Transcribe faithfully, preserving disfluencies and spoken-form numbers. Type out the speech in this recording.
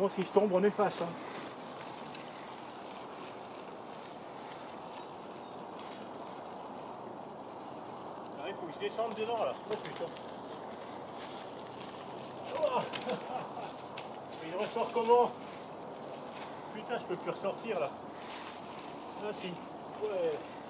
contre, si je tombe, on efface. Hein. Ah, il faut que je descende dedans là. Oh putain. Oh il ressort comment? Putain, je peux plus ressortir là. Ah si. Ouais.